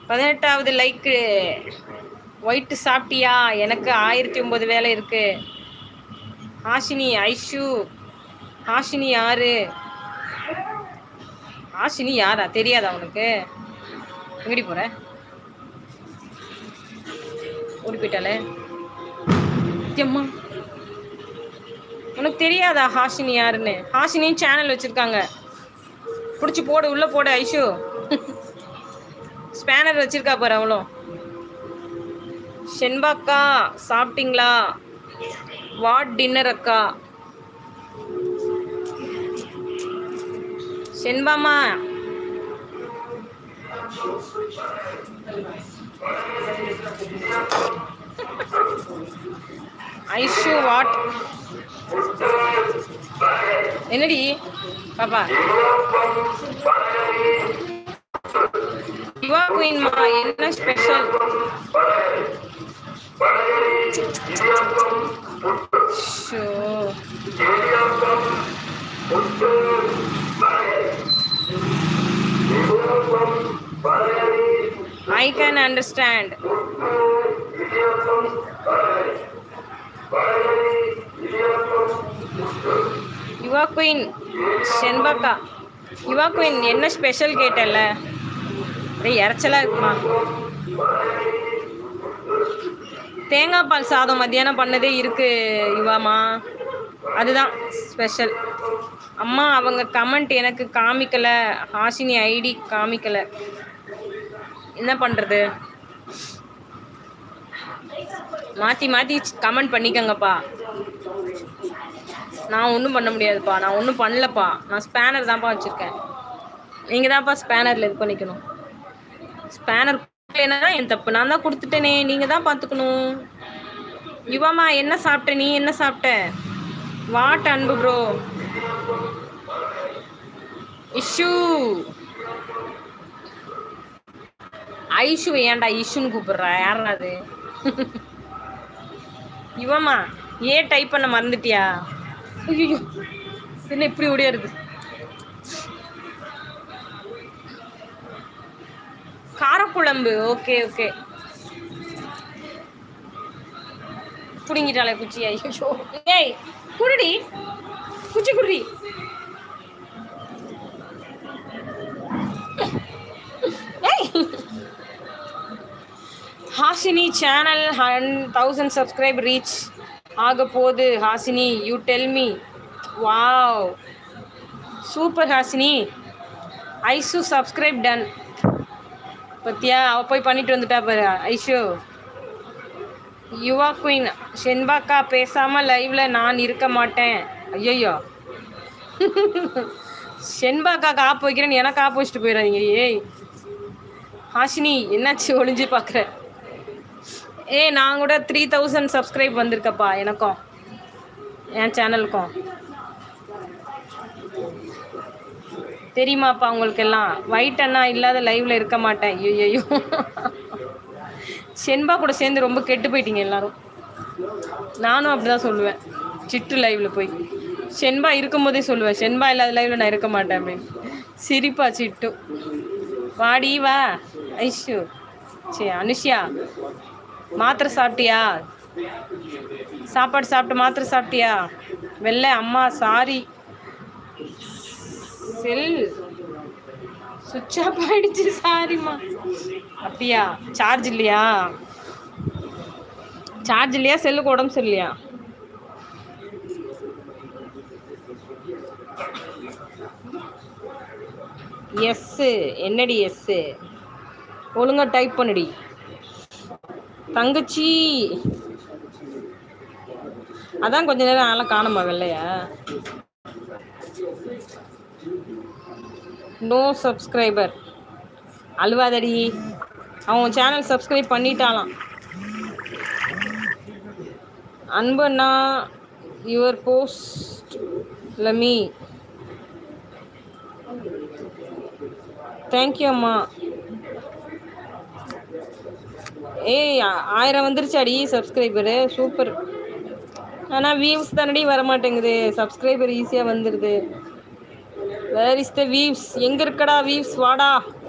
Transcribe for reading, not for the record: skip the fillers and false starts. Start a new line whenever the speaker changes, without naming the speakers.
18வது like. White சாப்பிட்டியா? எனக்கு 1009 வேலை இருக்கு. ஹாஷினி, ஐஷு. ஹாஷினி யாரு? ஹாஷினி யாரா? தெரியாதா உனக்கு? எங்கடி போற? ஓடி போயிட்டாலே. அம்மா, உனக்கு தெரியாதா ஹாஷினி யாருன்னு? ஹாஷினியும் சேனல் வச்சிருக்காங்க. பிடிச்சி போடு, உள்ள போடு ஐஷு. ஸ்பேனர் வச்சிருக்கா பாரு அவ்வளோ. ஷென்பாக்கா சாப்பிட்டீங்களா? வாட் டின்னர் அக்கா? ஷென்பாமா, ஐஷு வாட்? என்னடி பாப்பா? யுவா குயின்மா, என்ன special? I can understand. Yuva queen, ஷென்பாக்கா. யுவா குயின் என்ன ஸ்பெஷல் கேட்டல? இறைச்சலா இருக்குமா? தேங்காய் பால் சாதம் மத்தியானம் பண்ணதே இருக்கு யுவாமா, அதுதான் ஸ்பெஷல். அம்மா அவங்க கமெண்ட் எனக்கு காமிக்கல. ஹாஷினி ஐடி காமிக்கல, என்ன பண்ணுறது? மாற்றி மாற்றி கமெண்ட் பண்ணிக்கங்கப்பா. நான் ஒன்றும் பண்ண முடியாதுப்பா, நான் ஒன்றும் பண்ணலப்பா. நான் ஸ்பேனர் தான்ப்பா வச்சுருக்கேன். நீங்கள் தான்ப்பா ஸ்பேனரில் இது பண்ணிக்கணும். ஸ்பேனர் இல்லைன்னா என் தப்பு, நான் தான் கொடுத்துட்டேனே, நீங்கள் தான் பார்த்துக்கணும். யுவாமா என்ன சாப்பிட்ட? நீ என்ன சாப்பிட்ட? வாட் அன்பு ப்ரோ? இஷு, ஐஷு ஏன்டா இஷுன்னு கூப்பிடுற? யாரா அது? யுவமா ஏன் டைப் பண்ண மறந்துட்டியா? ஐயோ, என்ன இப்படி ஓடியாருது? காரக்குழம்பு. Okay okay. புடிங்கிட்டாலே குச்சி. ஐயோ, ஏய் குருடி, குச்சி குருடி. ஹாஷினி சேனல் 1000 சப்ஸ்கிரைப் ரீச் ஆக போகுது. Hashini you tell me. Wow super Hashini. Aishu subscribe done. பத்தியா, அவள் போய் பண்ணிட்டு வந்துட்டா பாரு ஐஷு. யுவா குயின், ஷென்பாக்கா பேசாமல் லைவில் நான் இருக்க மாட்டேன். ஐயோ, ஷென்பாக்காக்கு ஆப்பு வைக்கிறேன்னு எனக்கு ஆப்பு வச்சுட்டு போயிடாதீங்க. ஏய் ஹாஷினி என்னாச்சு ஒளிஞ்சு பார்க்குற? நான் கூட 3000 சப்ஸ்கிரைப் வந்திருக்கப்பா எனக்கும், என் சேனலுக்கும். தெரியுமாப்பா உங்களுக்கு எல்லாம்? ஒயிட் அண்ணா இல்லாத லைவில் இருக்க மாட்டேன். ஐயோ, ஷென்பா கூட சேர்ந்து ரொம்ப கெட்டு போயிட்டீங்க எல்லாரும். நானும் அப்படி தான் சொல்லுவேன் சிட்டு லைவில் போய். ஷென்பா இருக்கும்போதே சொல்லுவேன், ஷென்பா இல்லாத லைவில் நான் இருக்க மாட்டேன் அப்படின்னு. சிரிப்பா சிட்டு. வாடி வா ஐஷு. சரி அனுஷியா, மாத்திரை சாப்பிட்டியா? சாப்பாடு சாப்பிட்டு மாத்திரை சாப்பிட்டியா? வெள்ளை அம்மா சாரி, செல் சுவிட்ச் ஆஃப் ஆயிடுச்சு, சாரிம்மா. அப்படியா? சார்ஜ் இல்லையா? சார்ஜ் இல்லையா? செல்லுக்கு உடம்பு சரியில்லையா? எஸ்ஸு என்னடி எஸ்ஸு? ஒழுங்கா டைப் பண்ணுடி தங்கச்சி. அதான் கொஞ்ச நேரம் ஆளை காணுமா வெள்ளையா? No subscriber. அழுவாதடி, அவன் சேனல் சப்ஸ்கிரைப் பண்ணிட்டாலாம். அன்பண்ணா யுவர் போஸ்ட் லமி. தேங்க்யூ அம்மா. ஏய் 1000 வந்துருச்சாடி சப்ஸ்கிரைபரு, சூப்பர். ஆனால் வியூஸ் தானடி வரமாட்டேங்குது, சப்ஸ்கிரைபர் ஈஸியாக வந்துடுது. Where is the views? எங்கே இருக்கடா வியூஸ்? வாடா.